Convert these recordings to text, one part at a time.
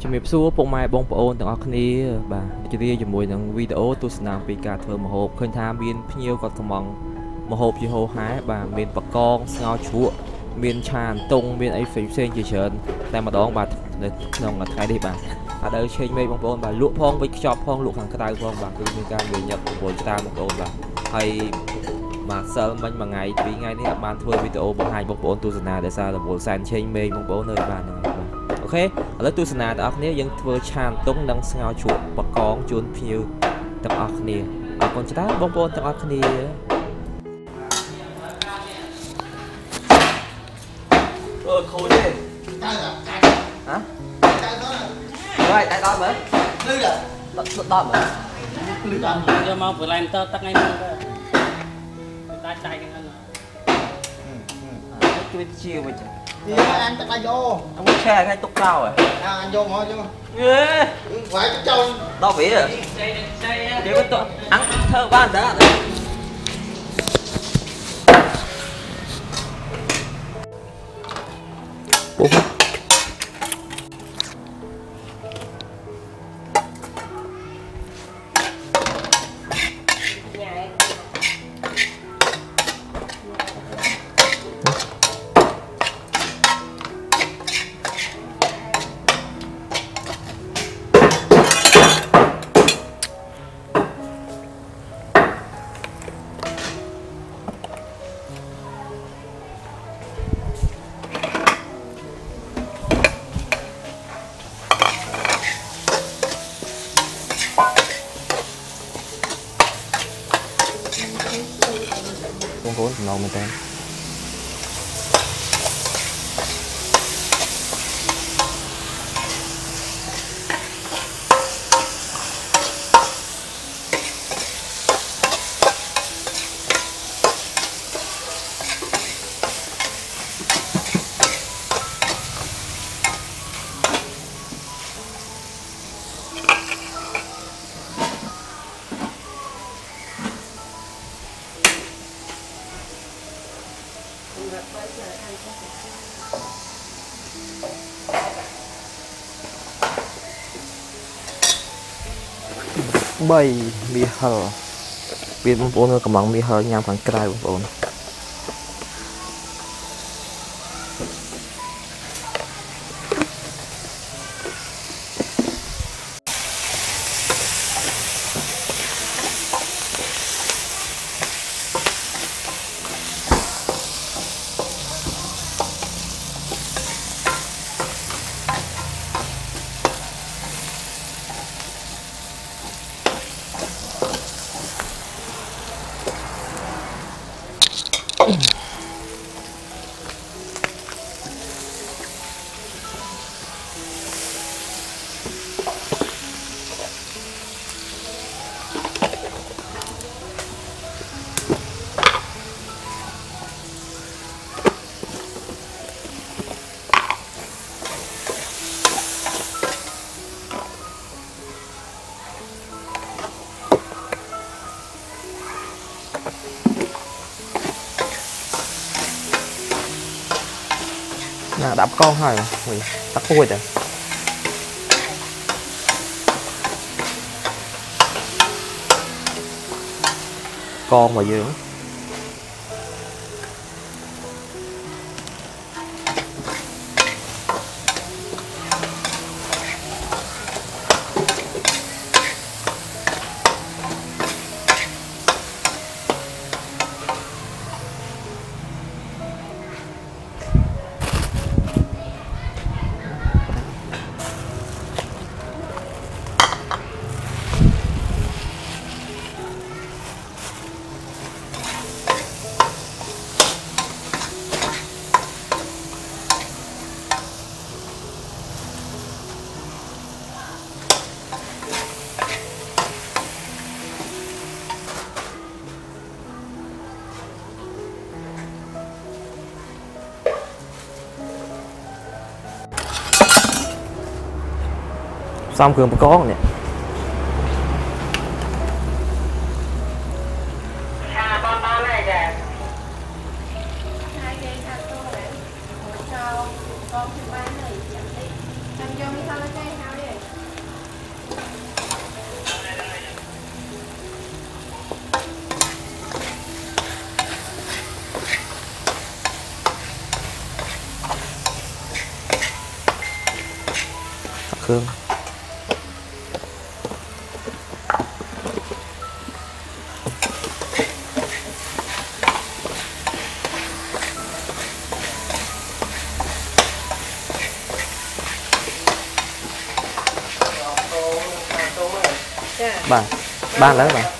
ជំរាបសួរពុកម៉ែបងប្អូនទាំងអស់គ្នាបាទជម្រាបជាមួយនឹងវីដេអូទស្សនាពីការធ្វើម្ហូបឃើញថាមានភ្ញៀវគាត់ថ្មងម្ហូបជាហូរហែបាទមានបកងស្ងោរជ្រក់មានឆាអន្ទង់មានអីផ្សេងជាច្រើនតែម្ដងបាទនៅក្នុងថ្ងៃនេះបាទអត់ទៅឆេងមេបងប្អូនបាទលក់ផងវិចខ្ចប់ផងលក់ខាងក្រៅផងបាទគឺមានការញញឹកប្រមូលច្រើនបងប្អូនបាទហើយបាទសិលមិញមួយថ្ងៃពីរថ្ងៃនេះអត់បានធ្វើវីដេអូបង្ហាញបងប្អូនទស្សនាដោយសាររវល់សែនឆេងមេបងប្អូននៅបាទហ្នឹងហើយអូខេឥឡូវទស្សនាទាំងអស់គ្នាយើងធ្វើឆាអន្ទង់និងស្ងោរជ្រក់បកងជូនភ្ញៀវទាំងអស់គ្នាអរគុណច្រើនបងប្អូនទាំងអស់គ្នាខូចទេហ៎ហើយតែដល់មើលលឺដល់មើលលឺដល់យកមកបន្លែតទឹកថ្ងៃនេះទៅដាច់ហ្នឹងជួយជាវិញđi ăn tao vô ông có xe hay tục cao rồi ăn vô thôi chứ phải cái trâu đau vỉ rồi chỉ có tụi ăn thơ ba đó con cuốn ngon mình tên bay mì hờ biếtបងប្អូនកំឡុងមីហឺញ៉ាំខាងក្រៅបងប្អូនđập con thôi mình tắt vui rồi con mà dương xong cường có nè con thì bán này chẳng đi. Làm cho mi sao lên đây nào đi. khương ba lấy bà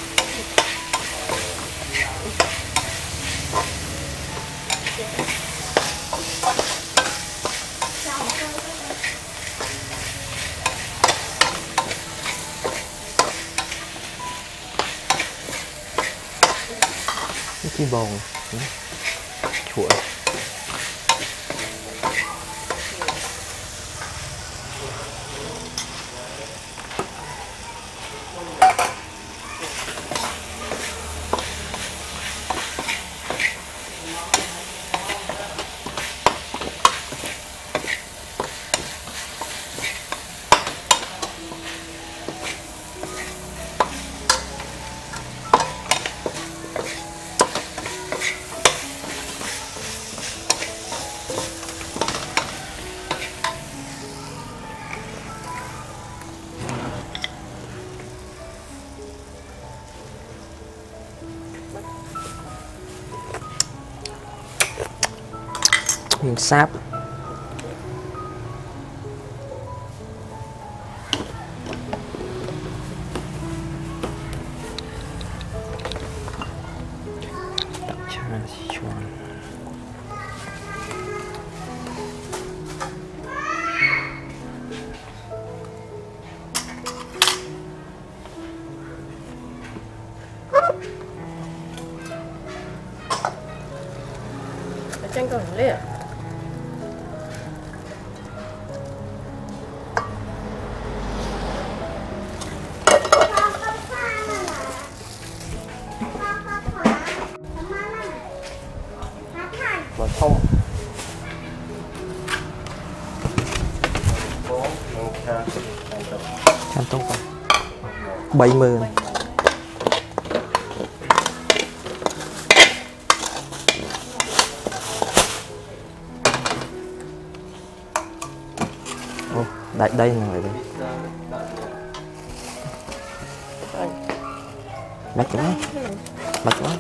cái bồn chuột miếng sáp đặc trà Sichuan chanh còn lấy à? và thông chăm tốt vào 70 đại đây này đây bắt quá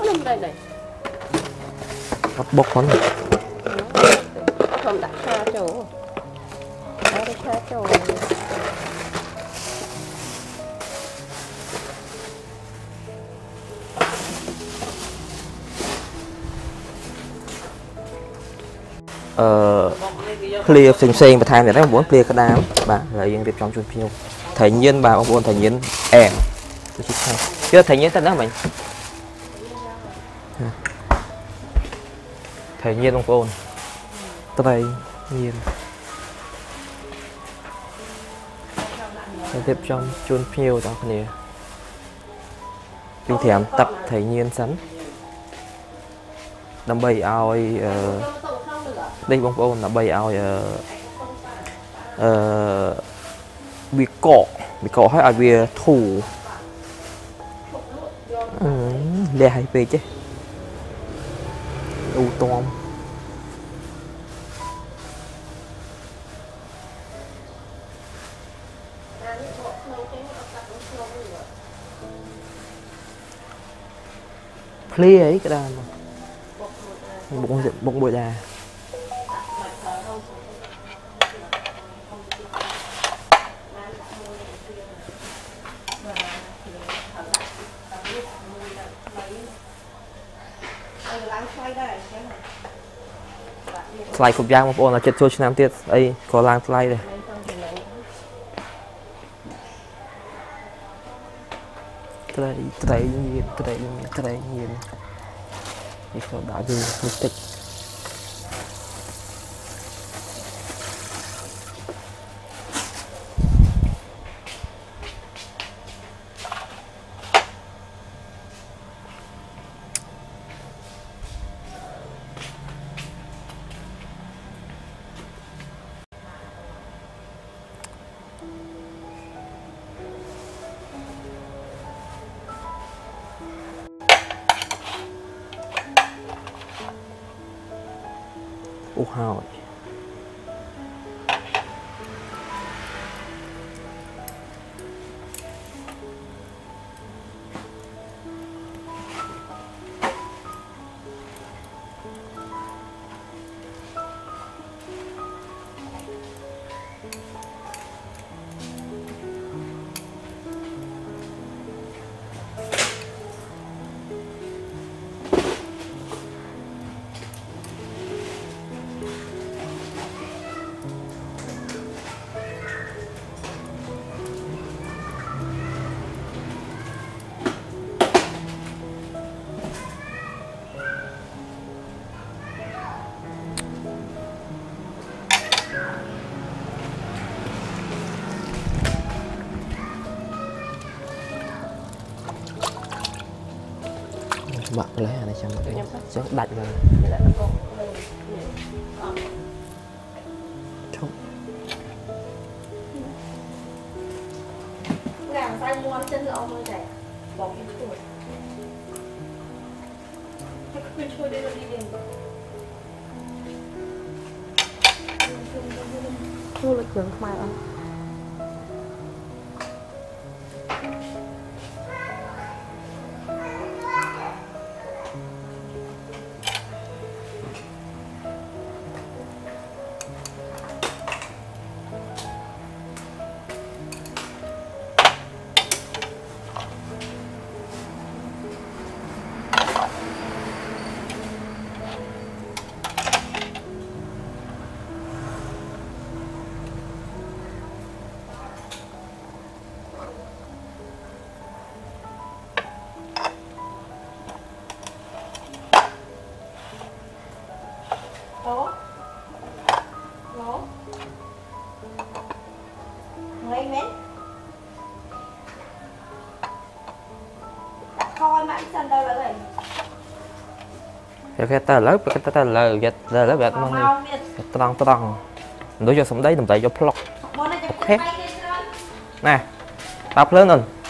bắt bốc con không đặt xa chỗ đó đi xa chỗ clear xinh và thay này nó muốn clear cái đám bà là yên tiếp trong chuột phiêu thầy nhiên bà ông buồn thầy nhiên ẻm chưa thầy nhiên tên đó mình thầy nhiên ông ôn thầy nhiên tiếp trong chuột phiêu đó nè kinh thèm tập thầy nhiên sẵn đâm bầy ao đây bông ôn là bầy ao bị cọ hay ai bị thủ để hay về chứ u tom play ấy cái đàn bông bồi đà slide cục giang một ôn là chết chua cho nam tiết ấy có lang slide đây tray nhiên đi vào đã đi tích hỏi mặc lấy này chẳng cái chắc đặt rồi làm sao mua chân lợn mới rẻ bỏ cái chuột cái chuột đây là đi liền chuột là cường mày à Đó. Đó. Ngay mến. Coi mãi chân đâu là gì? cái ta lớp cái lớp gạch mong tao đối cho sống đấy đừng tại cho plot nè đọc lớn lên